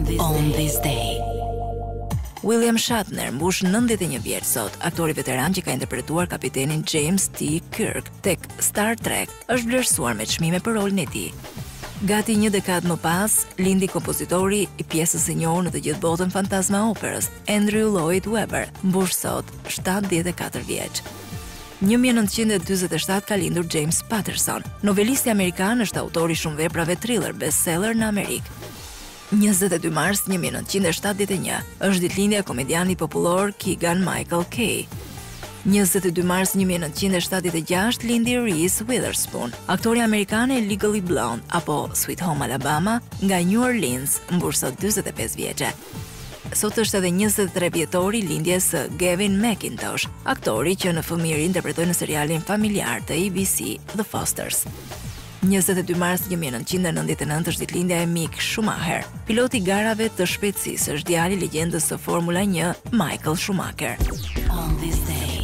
On this day. William Shatner mbush 91 vjeç sot. Aktori veteran që ka interpretuar kapitenin James T. Kirk tek Star Trek është vlerësuar me çmime për rolin e tij. Gati një dekadë më pas, lindi kompozitori i pjesës së njohur në të gjithë botën fantazma operës, Andrew Lloyd Webber, mbush sot 74 vjeç. 1947 ka lindur James Patterson. Novelisti amerikan është autori shumë veprave thriller bestseller në Amerikë. 22 mars 1971 është ditëlindja e komedianit popullor Keegan Michael Kay. 22 mars 1976 lindi Reese Witherspoon, aktori amerikane Legally Blonde apo Sweet Home Alabama nga New Orleans, mbush sot 45 vjeçe. Sot është edhe 23 vjetori lindjes së Gavin McIntosh, aktori që në fëmijëri interpretoi në serialin familjar të ABC The Fosters. 22 mars 1999 është ditëlindja e Mick Schumacher, piloti garave të shpejtësisë, është djali i legjendës së Formula 1 Michael Schumacher. On this day.